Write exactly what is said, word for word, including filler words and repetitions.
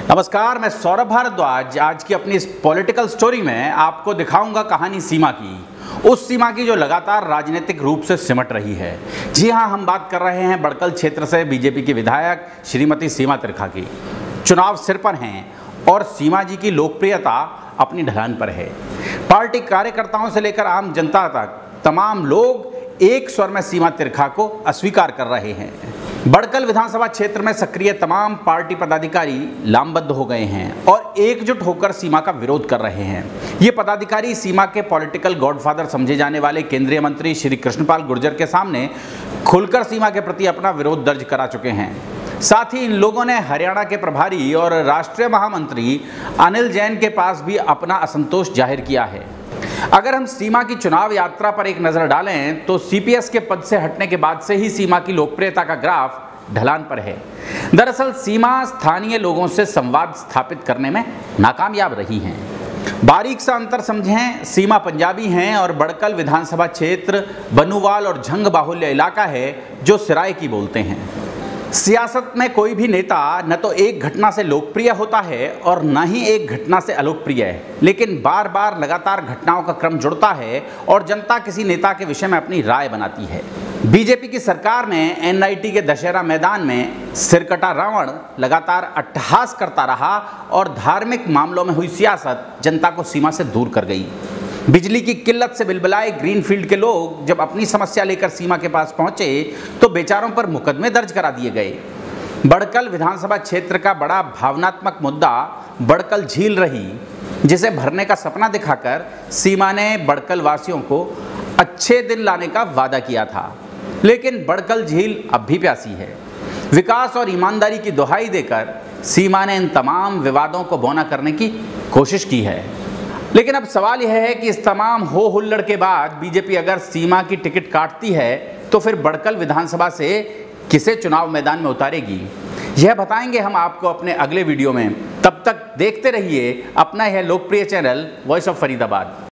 नमस्कार, मैं सौरभ भारद्वाज। आज की अपनी इस पॉलिटिकल स्टोरी में आपको दिखाऊंगा कहानी सीमा की, उस सीमा की जो लगातार राजनीतिक रूप से सिमट रही है। जी हां, हम बात कर रहे हैं बड़कल क्षेत्र से बीजेपी की विधायक श्रीमती सीमा तिरखा की। चुनाव सिर पर हैं और सीमा जी की लोकप्रियता अपनी ढलान पर है। पार्टी कार्यकर्ताओं से लेकर आम जनता तक तमाम लोग एक स्वर में सीमा तिरखा को अस्वीकार कर रहे हैं। बड़कल विधानसभा क्षेत्र में सक्रिय तमाम पार्टी पदाधिकारी लामबद्ध हो गए हैं और एकजुट होकर सीमा का विरोध कर रहे हैं। ये पदाधिकारी सीमा के पॉलिटिकल गॉडफादर समझे जाने वाले केंद्रीय मंत्री श्री कृष्णपाल गुर्जर के सामने खुलकर सीमा के प्रति अपना विरोध दर्ज करा चुके हैं। साथ ही इन लोगों ने हरियाणा के प्रभारी और राष्ट्रीय महामंत्री अनिल जैन के पास भी अपना असंतोष जाहिर किया है। अगर हम सीमा की चुनाव यात्रा पर एक नजर डालें तो सीपीएस के पद से हटने के बाद से ही सीमा की लोकप्रियता का ग्राफ ढलान पर है। दरअसल सीमा स्थानीय लोगों से संवाद स्थापित करने में नाकामयाब रही हैं। बारीक सा अंतर समझें, सीमा पंजाबी हैं और बड़कल विधानसभा क्षेत्र बनुवाल और झंग बाहुल्य इलाका है जो सरायकी बोलते हैं। सियासत में कोई भी नेता न तो एक घटना से लोकप्रिय होता है और न ही एक घटना से अलोकप्रिय है, लेकिन बार बार लगातार घटनाओं का क्रम जुड़ता है और जनता किसी नेता के विषय में अपनी राय बनाती है। बीजेपी की सरकार में एनआईटी के दशहरा मैदान में सिरकटा रावण लगातार अट्टहास करता रहा और धार्मिक मामलों में हुई सियासत जनता को सीमा से दूर कर गई। बिजली की किल्लत से बिलबिलाए ग्रीनफील्ड के लोग जब अपनी समस्या लेकर सीमा के पास पहुंचे तो बेचारों पर मुकदमे दर्ज करा दिए गए। बड़कल विधानसभा क्षेत्र का बड़ा भावनात्मक मुद्दा बड़कल झील रही, जिसे भरने का सपना दिखाकर सीमा ने बड़कल वासियों को अच्छे दिन लाने का वादा किया था, लेकिन बड़कल झील अब भी प्यासी है। विकास और ईमानदारी की दुहाई देकर सीमा ने इन तमाम विवादों को बौना करने की कोशिश की है। लेकिन अब सवाल यह है कि इस तमाम हो हुल्लड़ के बाद बीजेपी अगर सीमा की टिकट काटती है तो फिर बड़कल विधानसभा से किसे चुनाव मैदान में उतारेगी, यह बताएंगे हम आपको अपने अगले वीडियो में। तब तक देखते रहिए अपना यह लोकप्रिय चैनल वॉइस ऑफ फरीदाबाद।